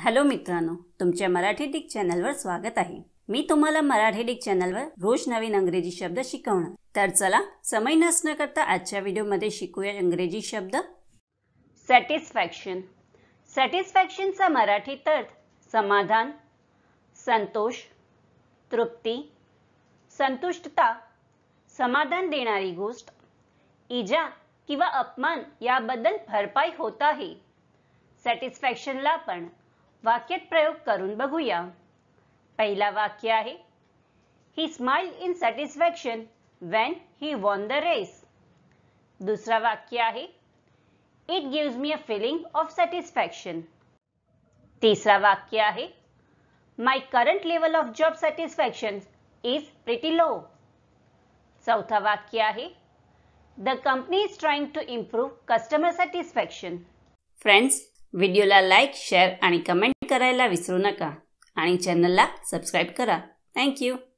Hello मित्रांनो, तुमच्या Marathi Dick चॅनलवर स्वागत आहे। मी तुम्हाला मराठी डिक चॅनलवर रोज नवीन इंग्रजी शब्द शिकवणार। तर चला समय नष्ट न करता आजच्या व्हिडिओमध्ये शिकूया इंग्रजी शब्द। सॅटिस्फॅक्शन। सॅटिस्फॅक्शनचा मराठीत अर्थ समाधान, संतोष, तृप्ती, संतुष्टता, समाधान देणारी गोष्ट, इजा किंवा अपमान याबद्दल भरपाई होत आहे। सॅटिस्फॅक्शनला आपण वाक्यात प्रयोग करून बघूया। पहिला वाक्य आहे, he smiled in satisfaction when he won the race. दुसरा वाक्य आहे, it gives me a feeling of satisfaction. तिसरा वाक्य आहे, my current level of job satisfaction is pretty low. चौथा वाक्य आहे, the company is trying to improve customer satisfaction. Friends, व्हिडिओला लाईक, शेअर आणि कमेंट करायला विसरू नका आणि चॅनलला सबस्क्राइब करा। Thank you.